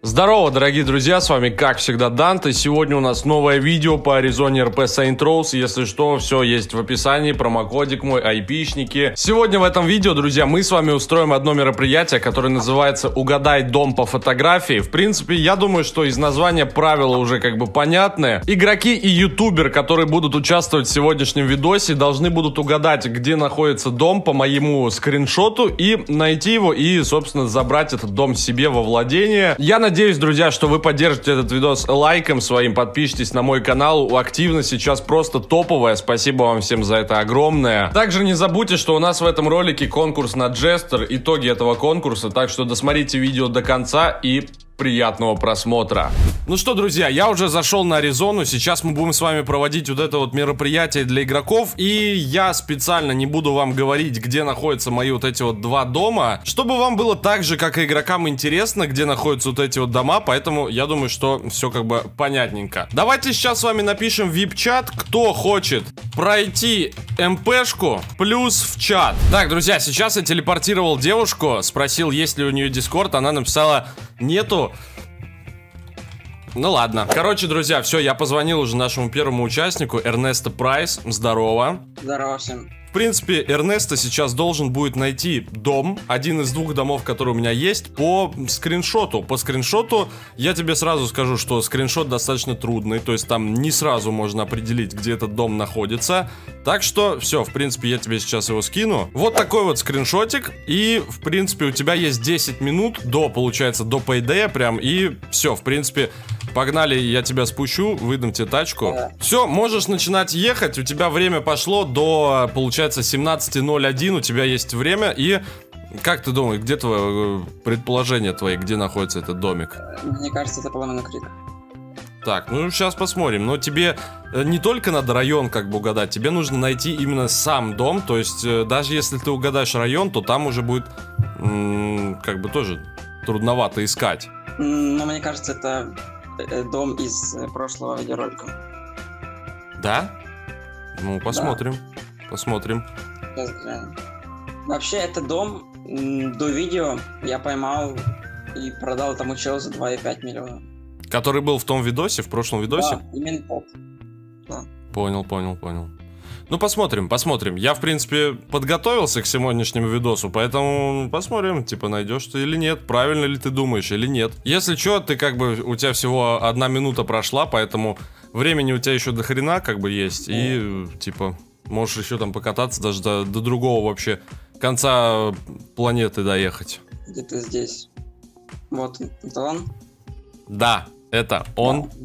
Здорово, дорогие друзья, с вами как всегда Данте. Сегодня у нас новое видео по Arizona RP Saint Rose. Если что, все есть в описании, промокодик мой, айпишники. Сегодня в этом видео, друзья, мы с вами устроим одно мероприятие, которое называется «Угадай дом по фотографии». В принципе, я думаю, что из названия правила уже как бы понятны. Игроки и ютубер, которые будут участвовать в сегодняшнем видосе, должны будут угадать, где находится дом по моему скриншоту и найти его и, собственно, забрать этот дом себе во владение. Я надеюсь, друзья, что вы поддержите этот видос лайком своим, подпишитесь на мой канал, активность сейчас просто топовая, спасибо вам всем за это огромное. Также не забудьте, что у нас в этом ролике конкурс на Джестер, итоги этого конкурса, так что досмотрите видео до конца и приятного просмотра. Ну что, друзья, я уже зашел на Аризону, сейчас мы будем с вами проводить вот это вот мероприятие для игроков, и я специально не буду вам говорить, где находятся мои вот эти вот два дома, чтобы вам было так же, как и игрокам, интересно, где находятся вот эти вот дома, поэтому я думаю, что все как бы понятненько. Давайте сейчас с вами напишем в VIP-чат, кто хочет пройти МПшку, плюс в чат. Так, друзья, сейчас я телепортировал девушку, спросил, есть ли у нее Дискорд, она написала, нету. Ну ладно. Короче, друзья, все, я позвонил уже нашему первому участнику, Эрнесто Прайс. Здорово. Здорово всем. В принципе, Эрнесто сейчас должен будет найти дом, один из двух домов, которые у меня есть, по скриншоту. По скриншоту я тебе сразу скажу, что скриншот достаточно трудный, то есть там не сразу можно определить, где этот дом находится. Так что, все, в принципе, я тебе сейчас его скину. Вот такой вот скриншотик, и, в принципе, у тебя есть 10 минут до, получается, до Payday прям, и все, в принципе... Погнали, я тебя спущу, выдам тебе тачку. Все, можешь начинать ехать. У тебя время пошло до, получается, 17:01. У тебя есть время. И как ты думаешь, где твое предположение твои, где находится этот домик? Мне кажется, это Поломанный Крик. Так, ну сейчас посмотрим. Но тебе не только надо район как бы угадать, тебе нужно найти именно сам дом. То есть, даже если ты угадаешь район, то там уже будет как бы тоже трудновато искать. Но мне кажется, это... дом из прошлого видеоролика. Да? Ну, посмотрим. Да. Посмотрим. Вообще, этот дом до видео я поймал и продал тому челу за 2,5 миллиона. Который был в том видосе, в прошлом видосе? Да, именно тот. Да. Понял. Ну, посмотрим. Я, в принципе, подготовился к сегодняшнему видосу, поэтому посмотрим, типа, найдешь ты или нет, правильно ли ты думаешь или нет. Если что, ты как бы, у тебя всего 1 минута прошла, поэтому времени у тебя еще до хрена как бы есть, и, типа, можешь еще там покататься даже до другого вообще конца планеты доехать. Где-то здесь. Вот, это он? Да, это он. Да.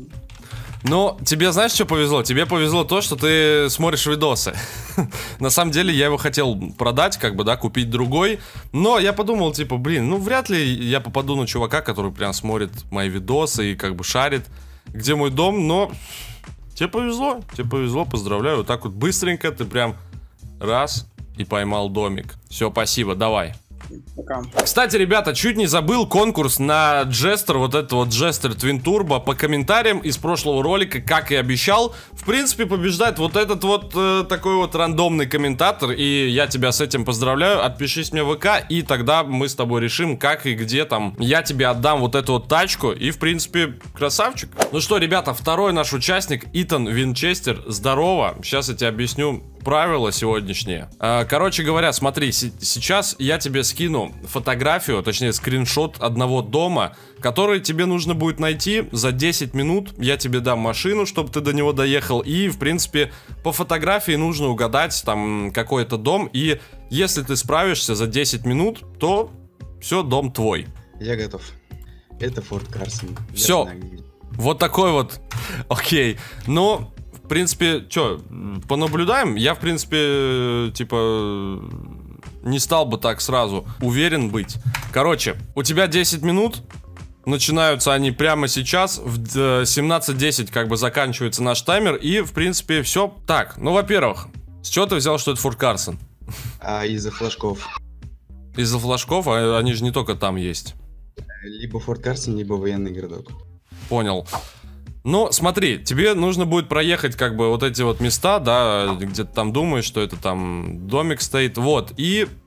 Но тебе знаешь, что повезло? Тебе повезло то, что ты смотришь видосы. На самом деле я его хотел продать, как бы, да, купить другой. Но я подумал, типа, блин, ну вряд ли я попаду на чувака, который прям смотрит мои видосы и как бы шарит, где мой дом. Но тебе повезло, поздравляю. Вот так вот быстренько ты прям раз и поймал домик. Все, спасибо, давай. Пока. Кстати, ребята, чуть не забыл конкурс на Джестер, вот этот вот Джестер Twin Turbo. По комментариям из прошлого ролика, как и обещал, в принципе, побеждает вот этот вот такой вот рандомный комментатор. И я тебя с этим поздравляю. Отпишись мне в ВК, и тогда мы с тобой решим, как и где там я тебе отдам вот эту вот тачку. И, в принципе, красавчик. Ну что, ребята, второй наш участник, Итан Винчестер. Здорово. Сейчас я тебе объясню правила сегодняшние. Короче говоря, смотри, сейчас я тебе скину фотографию, точнее скриншот одного дома, который тебе нужно будет найти за 10 минут. Я тебе дам машину, чтобы ты до него доехал. И, в принципе, по фотографии нужно угадать там какой-то дом. И если ты справишься за 10 минут, то все, дом твой. Я готов. Это Форт Карсон. Все. Вот такой вот. Окей. Ну... В принципе, что, понаблюдаем? Я, в принципе, типа, не стал бы так сразу уверен быть. Короче, у тебя 10 минут. Начинаются они прямо сейчас. В 17:10 как бы заканчивается наш таймер. И, в принципе, все. Так, ну, во-первых, с чего ты взял, что это Форт Карсон? Из-за флажков. Из-за флажков? А они же не только там есть. Либо Форт Карсон, либо военный городок. Понял. Ну, смотри, тебе нужно будет проехать как бы вот эти вот места, да, где ты там думаешь, что это там домик стоит, вот, и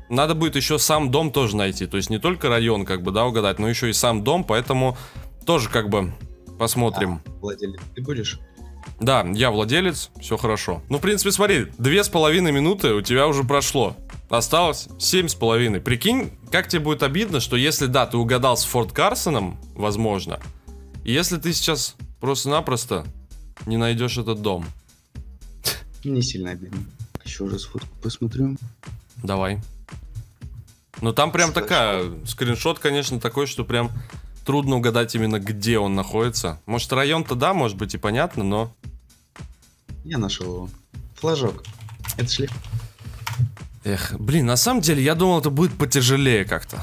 Надо будет еще сам дом тоже найти. То есть не только район, как бы, да, угадать, но еще и сам дом. Поэтому тоже, как бы, посмотрим. Владелец, ты будешь? Да, я владелец, все хорошо. Ну, в принципе, смотри, 2,5 минуты у тебя уже прошло. Осталось 7,5. Прикинь, как тебе будет обидно, что если, да, ты угадал с Форт Карсоном, возможно, и если ты сейчас просто-напросто не найдешь этот дом. Не сильно обидно. Еще раз фотку посмотрю. Давай. Ну, там прям такая, скриншот, конечно, такой, что прям трудно угадать именно, где он находится. Может, район-то да, может быть и понятно, но... Я нашел его. Флажок. Это шлиф. Эх, блин, на самом деле, я думал, это будет потяжелее как-то.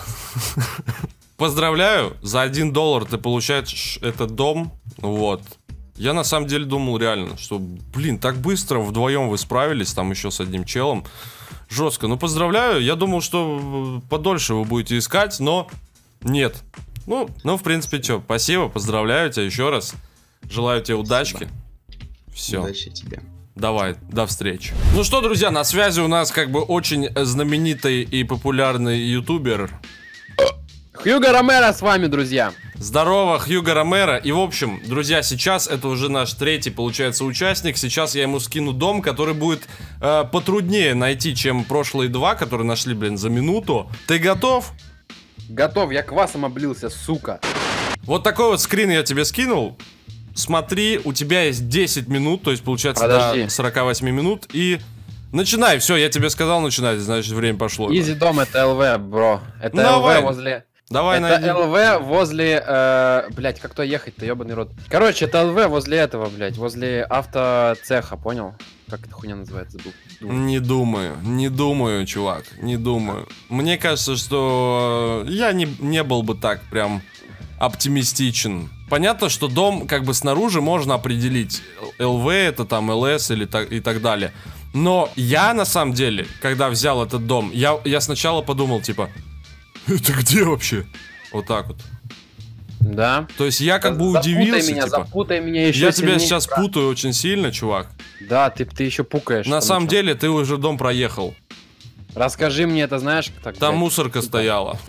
Поздравляю, за $1 ты получаешь этот дом. Вот. Я на самом деле думал реально, что, блин, так быстро вдвоем вы справились, там еще с одним челом. Жестко. Ну, поздравляю, я думал, что подольше вы будете искать, но нет. Ну, в принципе, что, спасибо, поздравляю тебя еще раз. Желаю тебе удачки. Все. Удачи тебе. Давай, до встречи. Ну что, друзья, на связи у нас как бы очень знаменитый и популярный ютубер Хьюго Ромеро с вами, друзья. Здорово, Хьюго Ромеро. И в общем, друзья, сейчас это уже наш третий, получается, участник. Сейчас я ему скину дом, который будет потруднее найти, чем прошлые два, которые нашли, блин, за минуту. Ты готов? Готов, я квасом облился, сука. Вот такой вот скрин я тебе скинул. Смотри, у тебя есть 10 минут, то есть получается до 48 минут. И начинай, все, я тебе сказал начинать, значит время пошло. Изи дом, это ЛВ, бро. Это давай. ЛВ возле... Давай, это найди. ЛВ возле... блять, как то ехать-то, ебаный рот. Короче, это ЛВ возле этого, блять, возле автоцеха, понял? Как эта хуйня называется, забыл. Не думаю, чувак, не думаю. Мне кажется, что я не был бы так прям оптимистичен. Понятно, что дом как бы снаружи можно определить. ЛВ это там ЛС или и так далее. Но я на самом деле, когда взял этот дом, я сначала подумал, типа, это где вообще? Вот так вот. Да. То есть я как бы удивился. Меня, типа, запутай меня еще я сильнее, тебя сейчас путаю очень сильно, чувак. Да, ты еще пукаешь. На самом деле ты уже дом проехал. Расскажи мне, это знаешь, так, там блядь, мусорка стояла.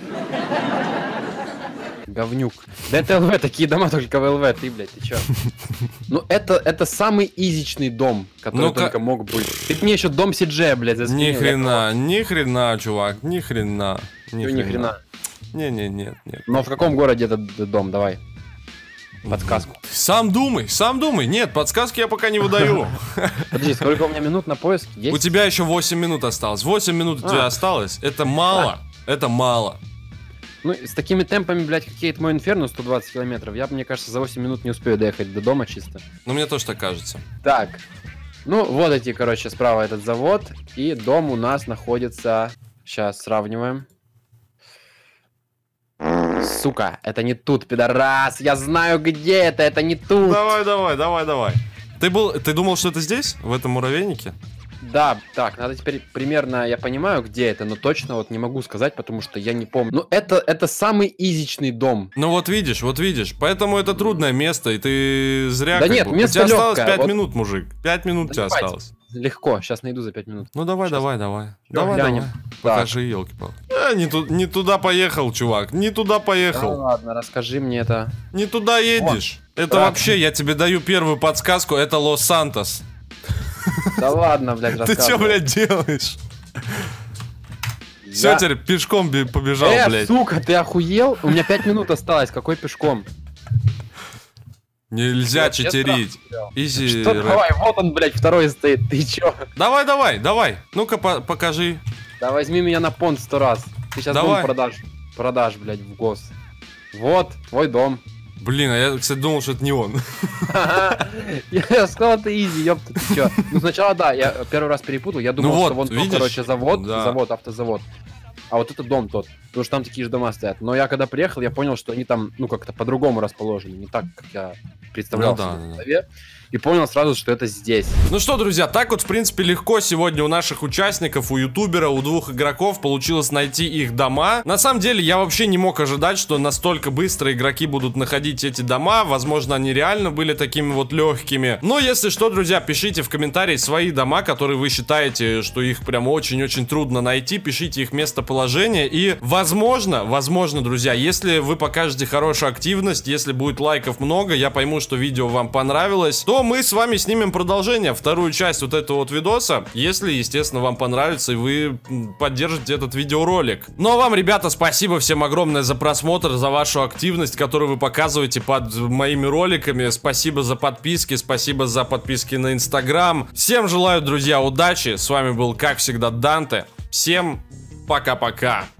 Говнюк. Да это ЛВ, такие дома только в ЛВ, ты, блядь, ты чё? Ну это самый изичный дом, который только мог быть. Ты мне еще дом Сиджея, блядь, заскинул. Ни хрена, чувак, ни хрена. Ни хрена. Нет. Но в каком городе этот дом, давай? Подсказку. Сам думай. Нет, подсказки я пока не выдаю. Подожди, сколько у меня минут на поиск? Есть? У тебя еще 8 минут осталось. 8 минут у тебя осталось. Это мало. Это мало. Ну, с такими темпами, блядь, как едет мой Инферно 120 километров, я, мне кажется, за 8 минут не успею доехать до дома чисто. Ну, мне тоже так кажется. Так. Ну, вот эти, короче, справа этот завод. И дом у нас находится... Сейчас сравниваем. Сука, это не тут, пидорас. Я знаю, где это не тут. Давай. Ты думал, что это здесь? В этом муравейнике? Да, так, надо теперь примерно, я понимаю, где это, но точно вот не могу сказать, потому что я не помню. Ну, это самый изичный дом. Ну, вот видишь, поэтому это трудное место, и ты зря... Да нет, бы... место у тебя легкое, осталось 5 вот... минут, мужик, 5 минут у тебя осталось. Легко, сейчас найду за 5 минут. Ну, давай. Давай. Покажи, елки-палки. Не туда поехал, чувак, не туда поехал. Да ладно, расскажи мне это. Не туда едешь. Вот. Это вообще, я тебе даю первую подсказку, это Лос-Сантос. Да ладно, блядь, рассказывай. Ты что, блядь, делаешь? Все, теперь пешком побежал, блядь. Сука, ты охуел? У меня 5 минут осталось, какой пешком? Нельзя читерить. Изи. Давай, вот он, блядь, второй стоит, ты чё? Давай. Ну-ка, покажи. Да возьми меня на понт 100 раз. Ты сейчас дом продашь, блядь, в гос. Вот, твой дом. Блин, а я, кстати, думал, что это не он. Я сказал, это изи, ёпта, ты чё? Ну, сначала, да, я первый раз перепутал, я думал, что вон тот, короче, автозавод. А вот это дом тот, потому что там такие же дома стоят. Но я когда приехал, я понял, что они там, ну, как-то по-другому расположены, не так, как я представлял в голове. И понял сразу, что это здесь. Ну что, друзья, так вот, в принципе, легко сегодня у наших участников, у ютубера, у двух игроков получилось найти их дома. На самом деле, я вообще не мог ожидать, что настолько быстро игроки будут находить эти дома. Возможно, они реально были такими вот легкими. Но если что, друзья, пишите в комментарии свои дома, которые вы считаете, что их прям очень-очень трудно найти. Пишите их местоположение. И, возможно, друзья, если вы покажете хорошую активность, если будет лайков много, я пойму, что видео вам понравилось, то мы с вами снимем продолжение, вторую часть вот этого вот видоса, если, естественно, вам понравится и вы поддержите этот видеоролик. Ну а вам, ребята, спасибо всем огромное за просмотр, за вашу активность, которую вы показываете под моими роликами. Спасибо за подписки, спасибо за подписки на Инстаграм. Всем желаю, друзья, удачи. С вами был, как всегда, Данте. Всем пока-пока.